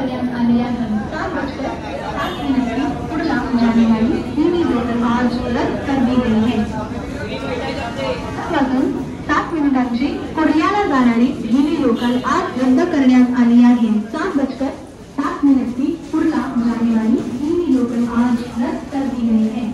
करण्यात आलेल्या 7:07 पुढला जाने वाली हिंदी लोकल आज रद्द कर दी गई है। 7:07 कोरियाला जाणारी हिंदी लोकल आज रद्द करण्यात आली आहे। 7:07 पुढला जाने वाली हिंदी लोकल आज रद्द कर दी गई है।